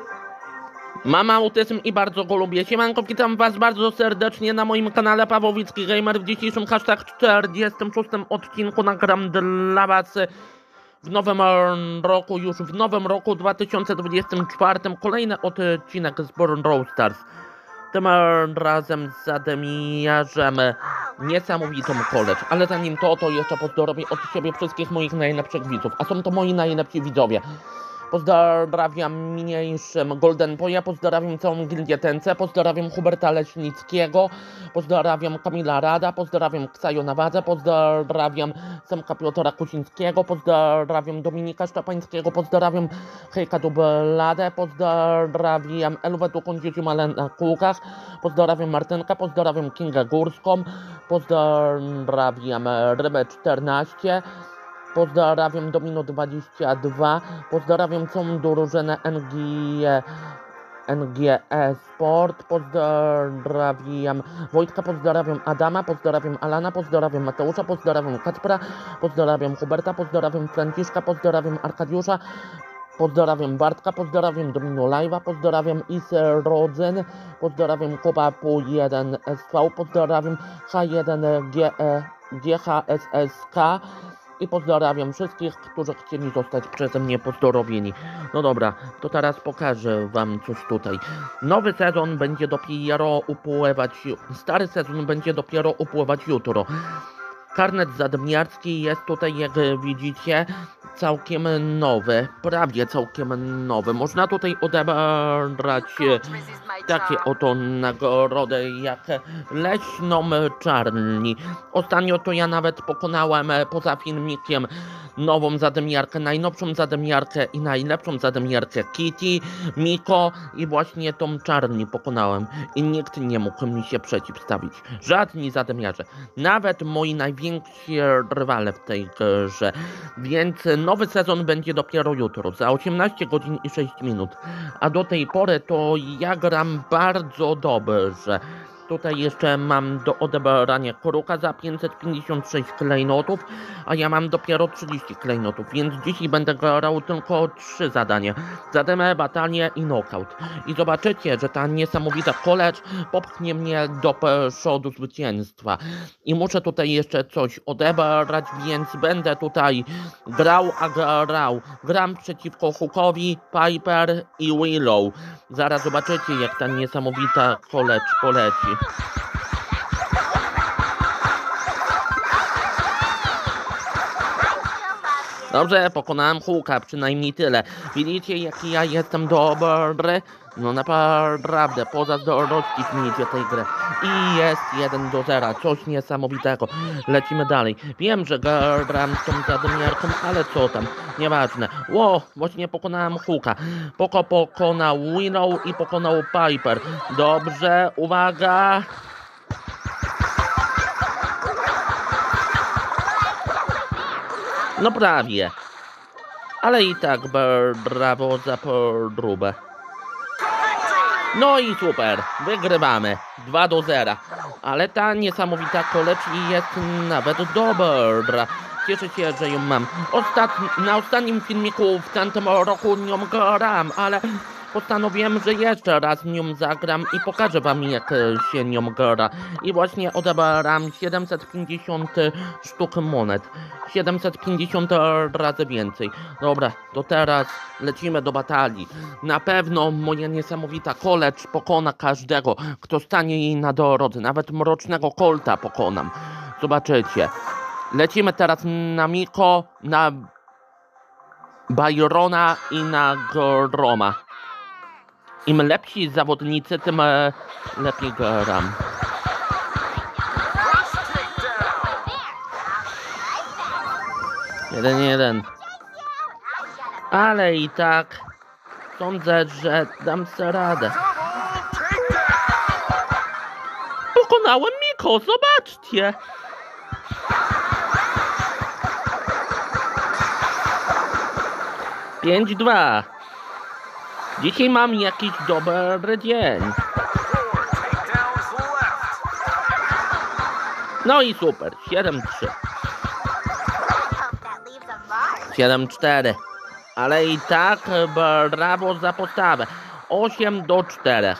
Mam autyzm i bardzo go lubię. Siemanko, witam was bardzo serdecznie na moim kanale Pawłowicki Gamer. W dzisiejszym hashtag 46 odcinku nagram dla was w nowym roku, już w nowym roku 2024 kolejny odcinek z Brawl Stars. Tym razem z zadymiarzem niesamowitą college. Ale zanim to jeszcze pozdrowię od siebie wszystkich moich najlepszych widzów. A są to moi najlepsi widzowie. Pozdrawiam niniejszym Golden Boya, pozdrawiam całą gildię Tence, pozdrawiam Huberta Leśnickiego, pozdrawiam Kamila Rada, pozdrawiam Ksajo Nawadze, pozdrawiam Semka Piotra Kucińskiego, pozdrawiam Dominika Szczepańskiego, pozdrawiam Hejka Dubladę, pozdrawiam Elwę Kądzieciu Malena Kółkach, pozdrawiam Martynkę, pozdrawiam Kingę Górską, pozdrawiam Rybę 14, pozdrawiam Domino 22, pozdrawiam całą drużynę NGE Sport, pozdrawiam Wojtka, pozdrawiam Adama, pozdrawiam Alana, pozdrawiam Mateusza, pozdrawiam Kacpra, pozdrawiam Huberta, pozdrawiam Franciszka, pozdrawiam Arkadiusza, pozdrawiam Bartka, pozdrawiam Domino Live'a, pozdrawiam Isę Rodzyn, pozdrawiam Kopapu 1SV, pozdrawiam H1GHSSK i pozdrawiam wszystkich, którzy chcieli zostać przeze mnie pozdrowieni. No dobra, to teraz pokażę wam coś tutaj. Nowy sezon będzie dopiero upływać, stary sezon będzie dopiero upływać jutro. Karnet zadymiarski jest tutaj, jak widzicie, całkiem nowy, prawie całkiem nowy. Można tutaj odebrać takie oto nagrody jak leśną czarni. Ostatnio to ja nawet pokonałem poza filmikiem nową zadymiarkę, najnowszą zadymiarkę i najlepszą zadymiarkę Kitty, Miko i właśnie tą czarni pokonałem. I nikt nie mógł mi się przeciwstawić. Żadni zadymiarze. Nawet moi najwięksi rywale w tej grze. Więc nowy sezon będzie dopiero jutro, za 18 godzin i 6 minut. A do tej pory to ja gram bardzo dobrze. Tutaj jeszcze mam do odebrania Kruka za 556 klejnotów, a ja mam dopiero 30 klejnotów, więc dzisiaj będę grał tylko 3 zadania. Zadymę, batalię i knockout. I zobaczycie, że ta niesamowita college popchnie mnie do przodu zwycięstwa. I muszę tutaj jeszcze coś odebrać, więc będę tutaj grał, Gram przeciwko Hookowi, Piper i Willow. Zaraz zobaczycie, jak ta niesamowita college poleci. Dobrze, pokonałem Hooka, przynajmniej tyle. Widzicie, jaki ja jestem dobry? No naprawdę, pozazdrościliście tej gry. I jest 1-0, coś niesamowitego. Lecimy dalej. Wiem, że gram z tą zadymiarką, ale co tam, nieważne. Ło, właśnie pokonałem Hooka. Pokonał Willow i pokonał Piper. Dobrze, uwaga. No prawie. Ale i tak brawo za podróbę. No i super, wygrywamy 2-0. Ale ta niesamowita college jest nawet dobra. Cieszę się, że ją mam. Na ostatnim filmiku w tamtym roku nią gram, ale postanowiłem, że jeszcze raz nią zagram i pokażę wam, jak się nią gra. I właśnie odebrałem 750 sztuk monet. 750 razy więcej. Dobra, to teraz lecimy do batalii. Na pewno moja niesamowita college pokona każdego, kto stanie jej na drodze. Nawet mrocznego Colta pokonam. Zobaczycie. Lecimy teraz na Miko, na Byrona i na Groma. Im lepsi zawodnicy, tym lepiej gram. Jeden. Ale i tak sądzę, że dam sobie radę. Pokonałem Miko, zobaczcie! Pięć, 2. Dzisiaj mam jakiś dobry dzień. No i super, 7-3. 7-4. Ale i tak brawo za postawę. 8-4.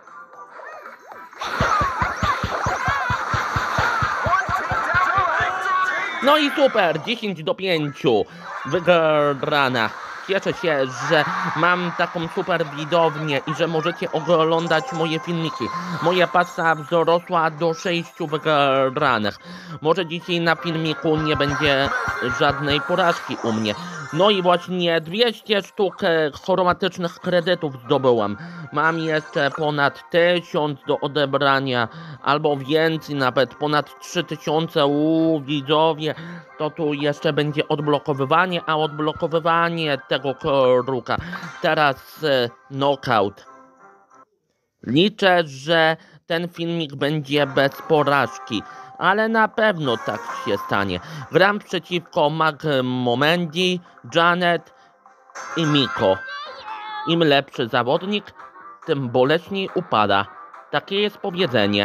No i super, 10-5 wygrana. Cieszę się, że mam taką super widownię i że możecie oglądać moje filmiki. Moja pasa wzrosła do 6 wygranych. Może dzisiaj na filmiku nie będzie żadnej porażki u mnie. No i właśnie 200 sztuk chromatycznych kredytów zdobyłam. Mam jeszcze ponad 1000 do odebrania, albo więcej, nawet ponad 3000 widzowie. To tu jeszcze będzie odblokowywanie, a odblokowywanie tego kruka. Teraz knockout. Liczę, że ten filmik będzie bez porażki, ale na pewno tak się stanie. Gram przeciwko Magmomendi, Janet i Miko. Im lepszy zawodnik, tym boleśniej upada. Takie jest powiedzenie.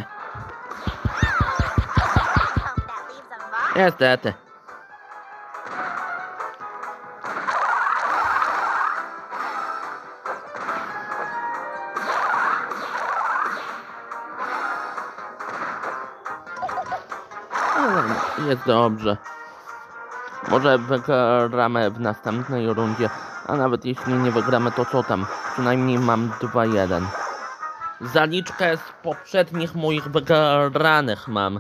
Niestety. Jest dobrze. Może wygramy w następnej rundzie, a nawet jeśli nie wygramy, to co tam? Przynajmniej mam 2-1. Zaliczkę z poprzednich moich wygranych mam.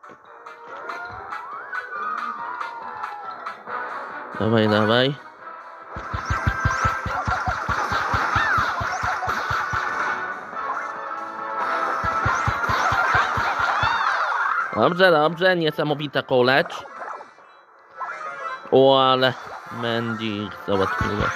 Dawaj, dawaj. Dobrze, dobrze, niesamowita kolecz. O, ale Mandy załatwiła.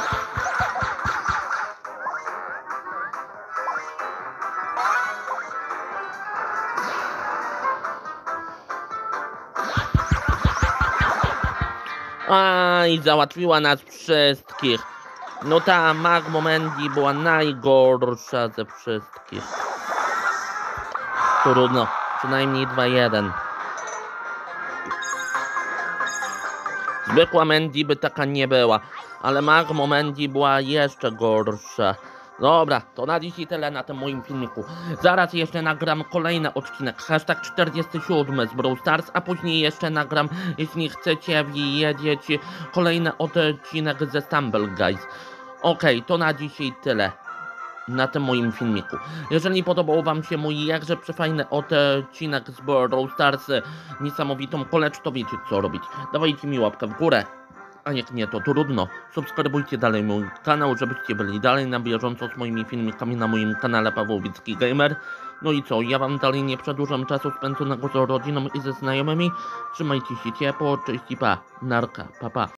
Aj, załatwiła nas wszystkich. No ta Magmomendi była najgorsza ze wszystkich. Trudno, przynajmniej 2-1. Zwykła Mandy by taka nie była, ale Magmomendi była jeszcze gorsza. Dobra, to na dzisiaj tyle na tym moim filmiku. Zaraz jeszcze nagram kolejny odcinek, hashtag 47 z Brawl Stars, a później jeszcze nagram, jeśli chcecie wiedzieć, kolejny odcinek ze Stumble Guys. Okej, to na dzisiaj tyle na tym moim filmiku. Jeżeli podobał wam się mój jakże przefajny odcinek z Brawl Stars, niesamowitą kolecz, to wiecie co robić. Dawajcie mi łapkę w górę. A jak nie, to trudno. Subskrybujcie dalej mój kanał, żebyście byli dalej na bieżąco z moimi filmikami na moim kanale Pawłowicki Gamer. No i co, ja wam dalej nie przedłużam czasu spędzonego z rodziną i ze znajomymi. Trzymajcie się ciepło, cześć i pa. Narka, pa pa.